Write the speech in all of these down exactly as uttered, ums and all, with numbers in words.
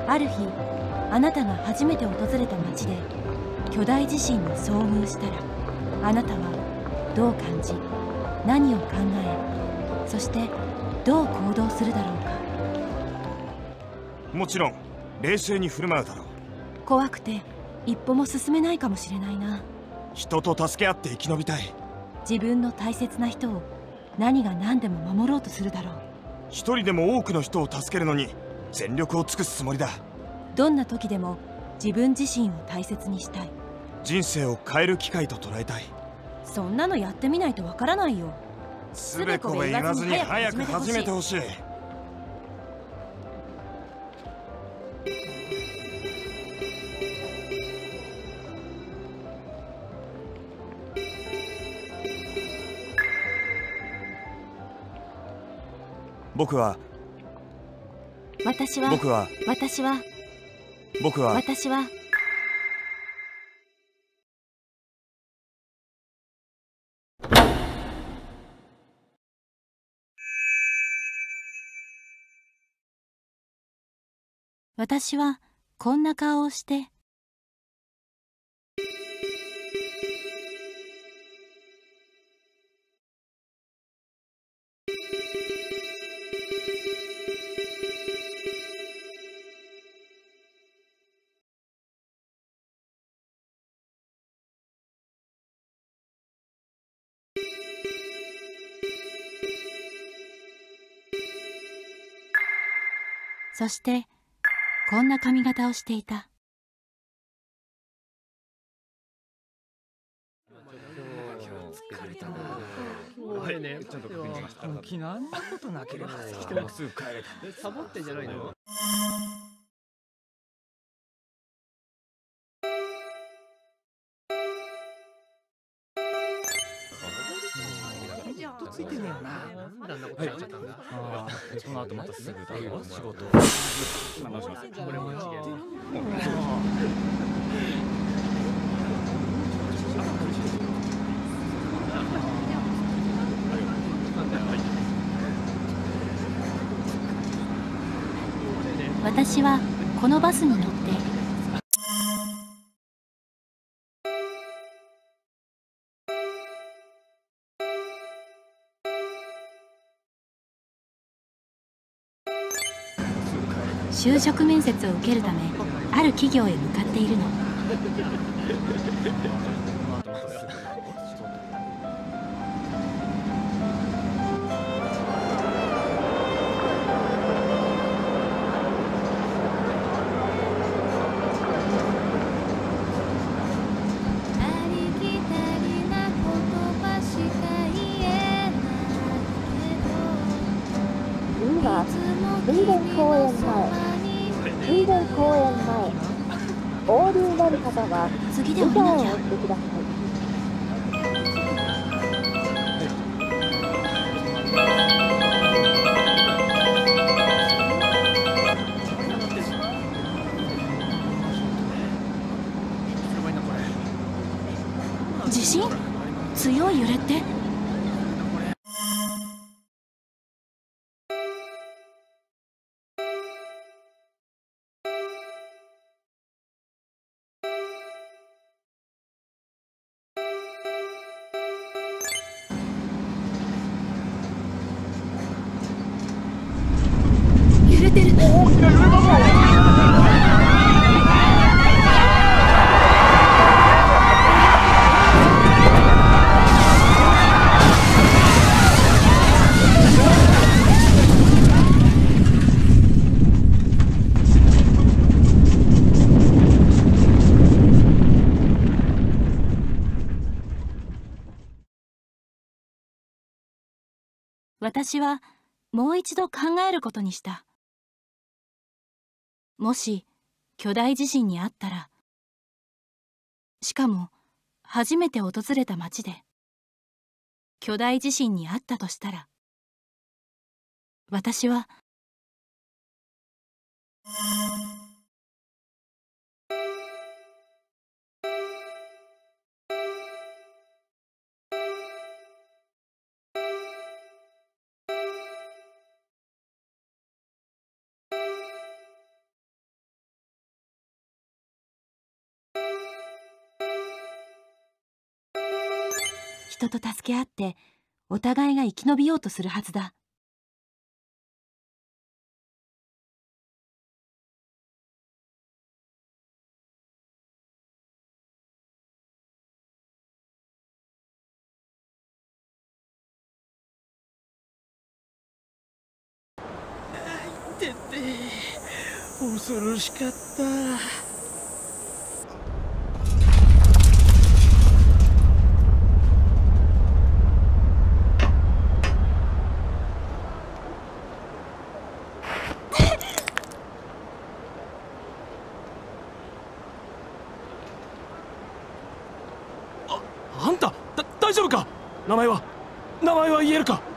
ある日、あなたが初めて訪れた町で巨大地震に遭遇したら、あなたはどう感じ、何を考え、そしてどう行動するだろうか。 もちろん冷静に振る舞うだろう。 怖くて一歩も進めないかもしれないな。 人と助け合って生き延びたい。 自分の大切な人を何が何でも守ろうとするだろう。 一人でも多くの人を助けるのに全力を尽くすつもりだ。 どんな時でも自分自身を大切にしたい。 人生を変える機会と捉えたい。 そんなのやってみないとわからないよ。 つべこべ言わずに早く始めてほしい。僕は私は僕は私は僕は私は私はこんな顔をしてそしてこんな髪型をしていた。 俺ね、ちゃんと確認しました。昨日あんなことなければ来てもすぐ帰れた。サボってんじゃないの？ずっとついてねえよな。なんだことやっちゃったんだ。ああ、その後またすぐだろ仕事。今どうします？これも違う。 私はこのバスに乗って就職面接を受けるためある企業へ向かっているの。 次は水田公園前、水田公園前、お降りになる方は次でボタンを降りなきゃ。 押してください。 地震？強い揺れって？揺れてる。私はもう一度考えることにした。もし巨大地震にあったら、しかも初めて訪れた町で巨大地震にあったとしたら、私は人と助け合ってお互いが生き延びようとするはずだ。 てって恐ろしかった。あ、あんた、だ、大丈夫か？名前は名前は言えるか？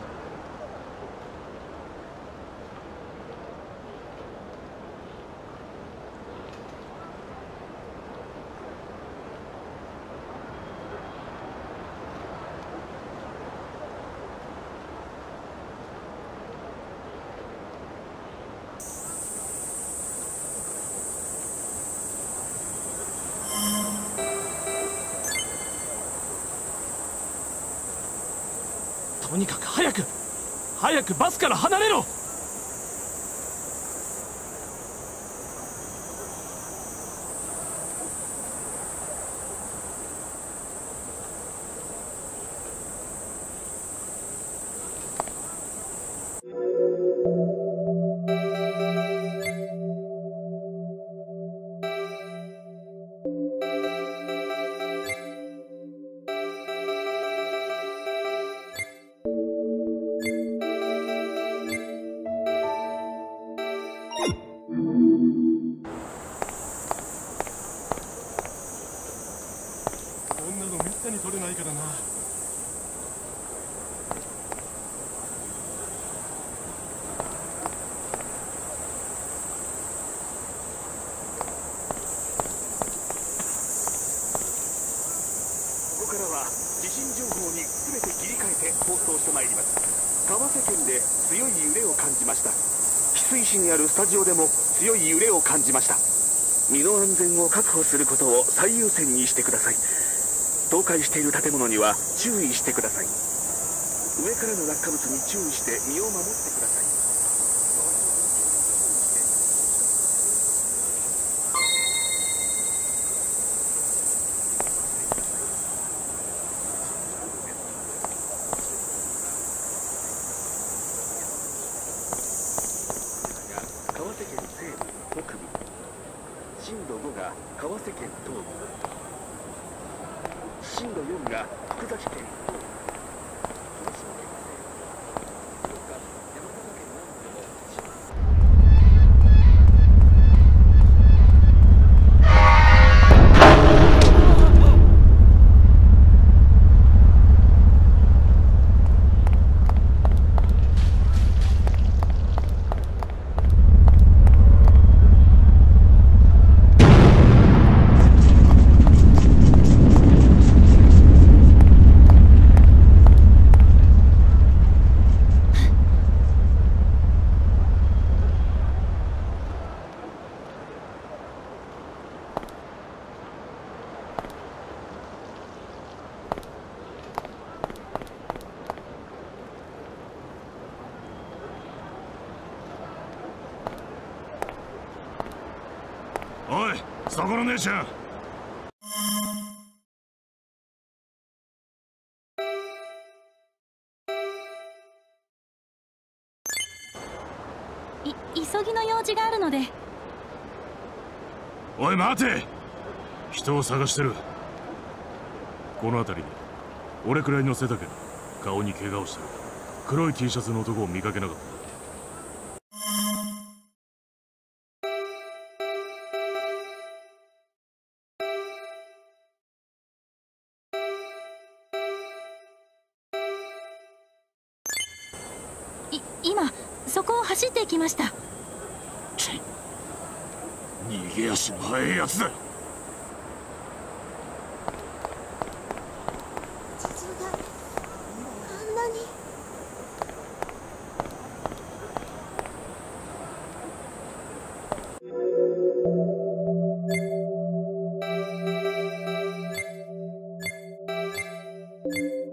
とにかく早く早くバスから離れろ。 こんなのめったに取れないからな。 ここからは地震情報に全て切り替えて放送してまいります。川瀬県で強い揺れを感じました。翡翠市にあるスタジオでも強い揺れを感じました。身の安全を確保することを最優先にしてください。倒壊している建物には注意してください。上からの落下物に注意して身を守ってください。川瀬県西部北部、震度ごが川瀬県東部、震度よんが福崎県東部、東島県西部、その他山形県南部でもおい、そこの姉ちゃん。 い急ぎの用事があるので。 おい待て、人を探してる。この辺りで俺くらいの背丈の顔に怪我をしてる黒い T シャツの男を見かけなかった。 い今そこを走っていきました。 ち逃げ足の速いやつだ。 地図があんなに。 うん。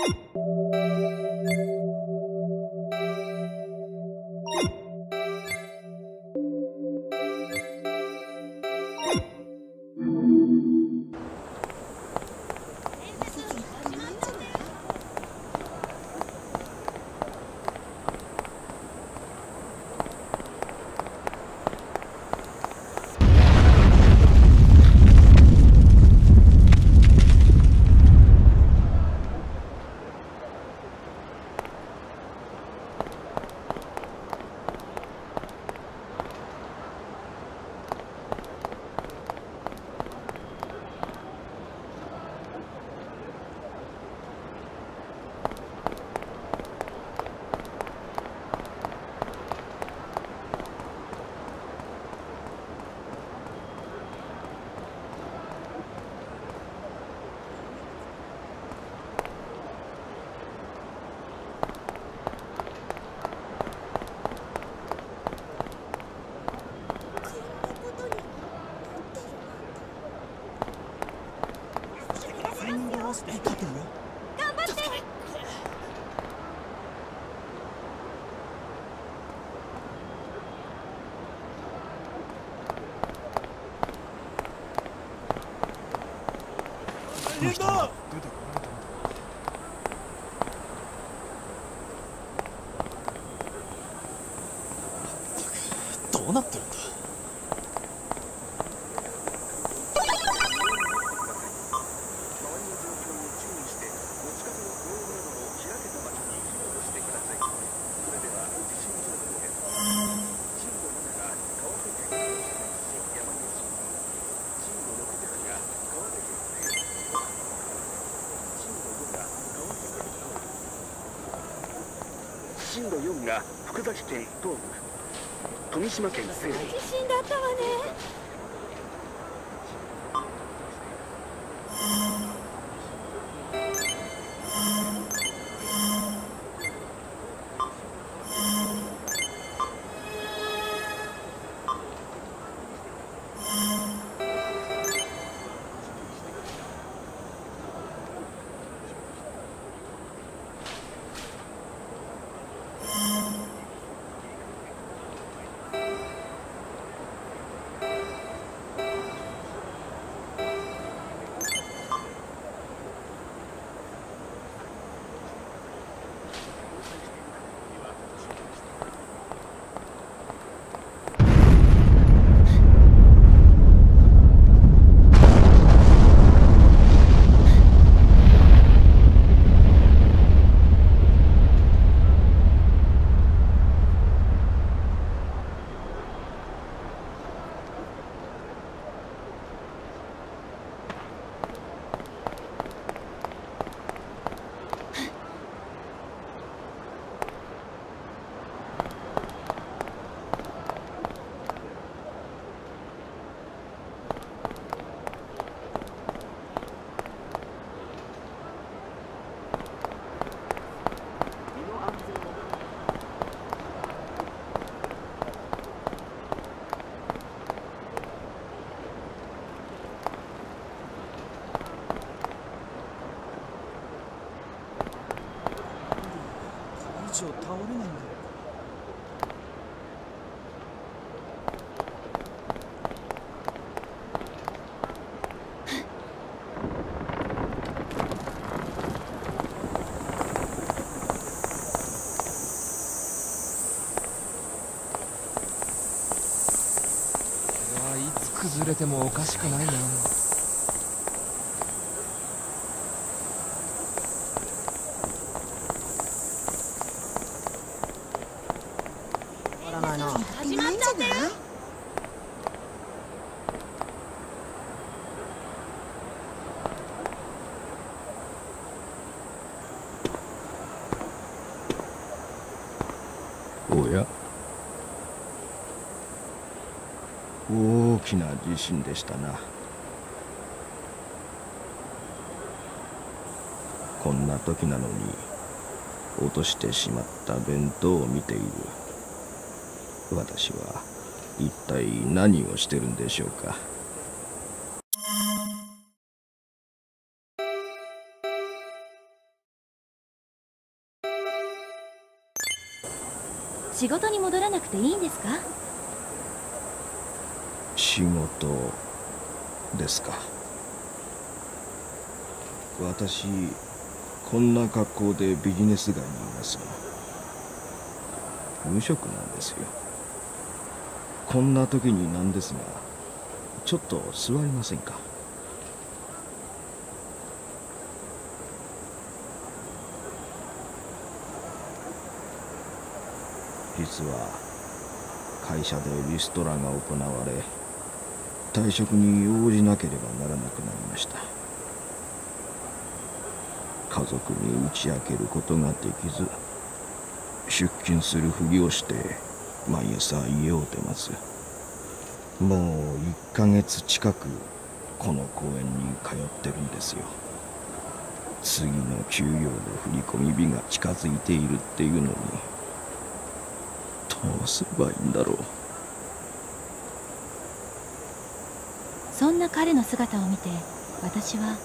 行くぞ。どうなってるんだ。 震度よんが福崎県東部、富島県西部。 地震だったわね。 以上倒れないんだよ。 これはいつ崩れてもおかしくないな。 始まっちゃったよ。 おや、大きな地震でしたな。こんな時なのに落としてしまった弁当を見ている私は一体何をしてるんでしょうか。 仕事に戻らなくていいんですか？ 仕事ですか。私こんな格好でビジネス街にいますよ。無職なんですよ。こんな時になんですが、ちょっと座りませんか？実は会社でリストラが行われ、退職に応じなければならなくなりました。家族に打ち明けることができず、出勤するふりをして毎朝家を出ます。もういっかげつ近くこの公園に通ってるんですよ。次の給料の振り込み日が近づいているっていうのに、どうすればいいんだろう。 そんな彼の姿を見て私は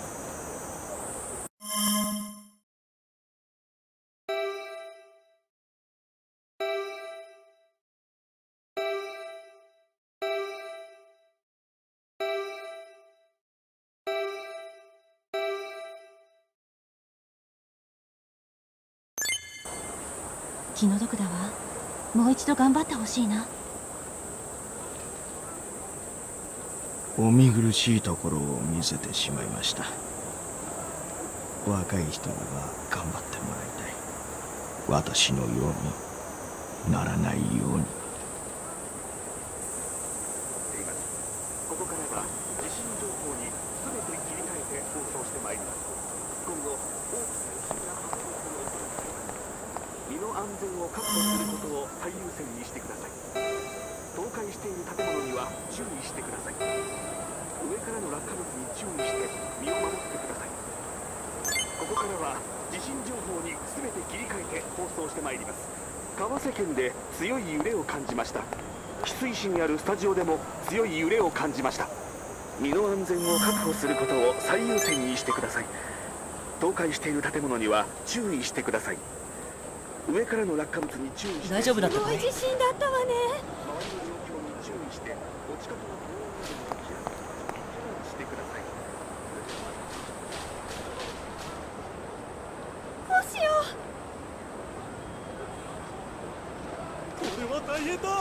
気の毒だわ。もう一度頑張ってほしいな。 お見苦しいところを見せてしまいました。若い人には頑張ってもらいたい。私のようにならないように。 ここからは地震情報に全て切り替えて放送してまいります。今後大きな地震が発生する恐れがあります。身の安全を確保することを最優先にしてください。倒壊している建物には注意してください。上からの落下物に注意して身を守ってください。ここからは地震情報に全て切り替えて放送してまいります。川瀬県で強い揺れを感じました。翡翠市にあるスタジオでも強い揺れを感じました。身の安全を確保することを最優先にしてください。倒壊している建物には注意してください。上からの落下物に注意して。 大丈夫だったかい？ すごい地震だったわね。 周りの状況に注意してお近くの公園などに避難してください。 どうしよう。 これは大変だ。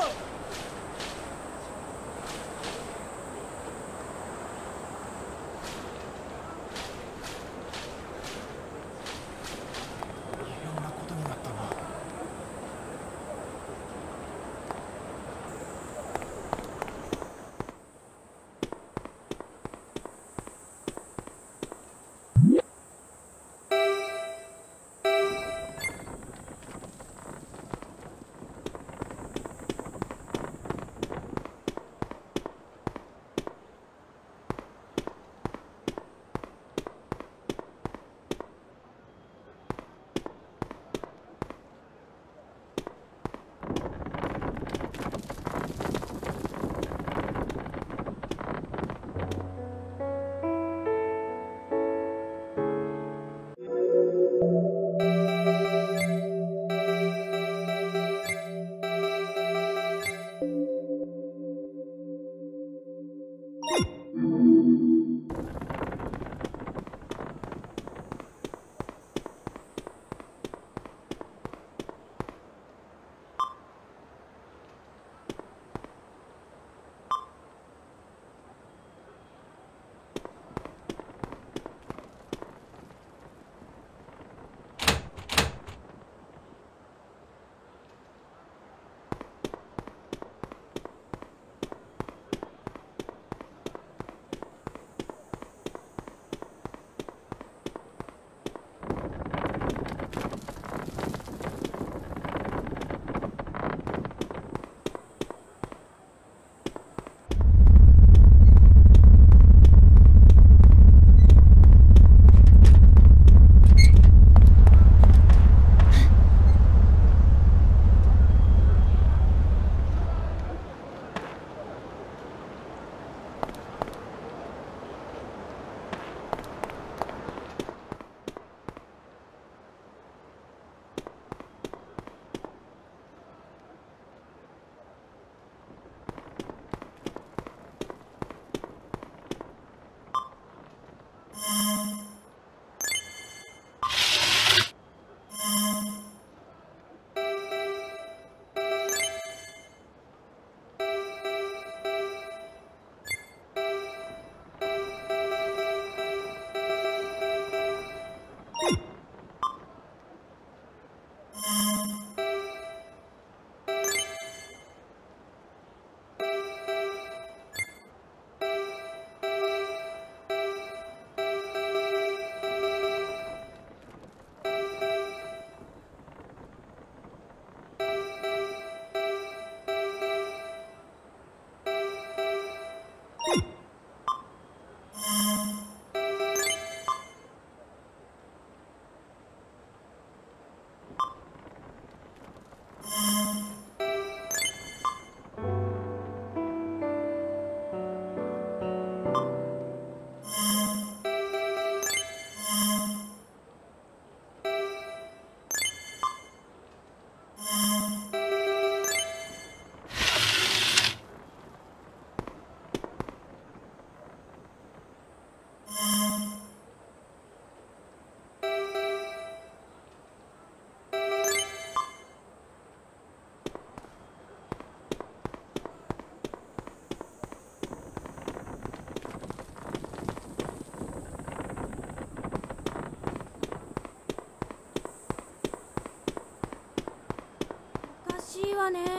わね。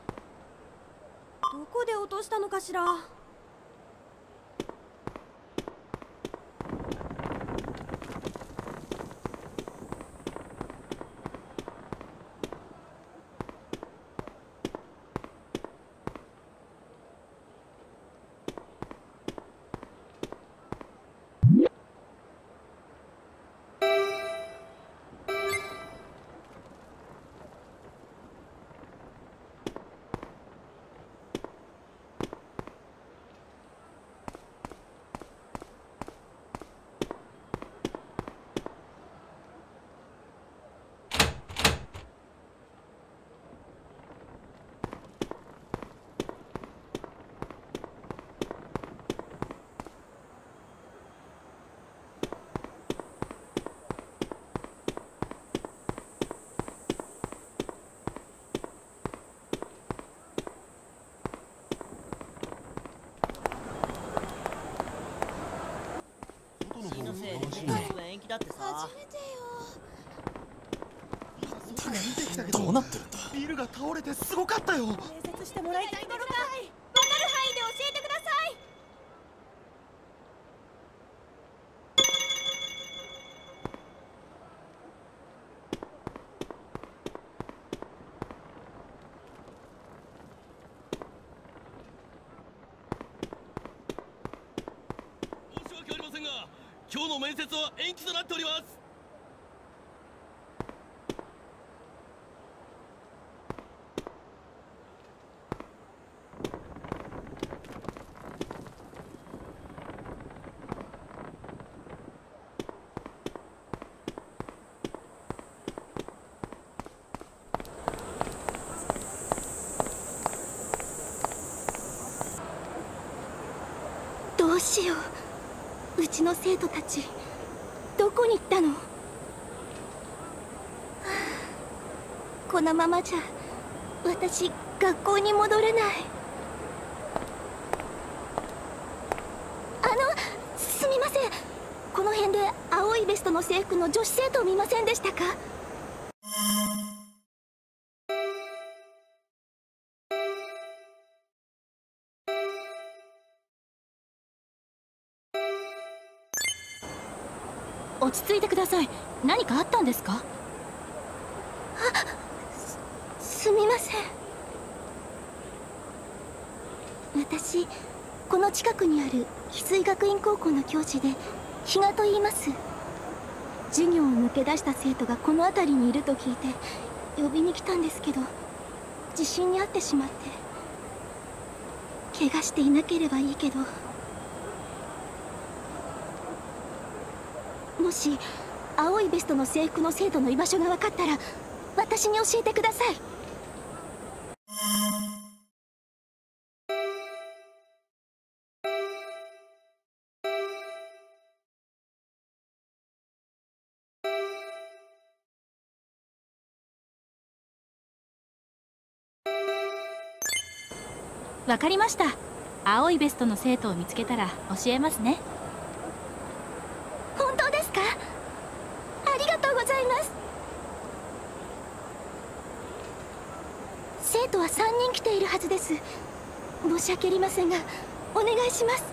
どこで落としたのかしら。 どうなってるんだ。 ビルが倒れてすごかったよ。 面接してもらいたいところか。わかる範囲で教えてください。 申し訳ありませんが、今日の面接は延期となっております。 どうしよう。うちの生徒たちどこに行ったの？はあ、このままじゃ私学校に戻れない。あのすみません、この辺で青いベストの制服の女子生徒を見ませんでしたか？落ち着いてください。何かあったんですか？あ、す、すみません。私、この近くにある翡翠学院高校の教師で比嘉と言います。授業を抜け出した生徒がこの辺りにいると聞いて呼びに来たんですけど、地震に遭ってしまって怪我していなければいいけど。もし青いベストの制服の生徒の居場所が分かったら私に教えてください。 わかりました。青いベストの生徒を見つけたら教えますね。 本当ですか？ありがとうございます。生徒はさんにん来ているはずです。申し訳ありませんがお願いします。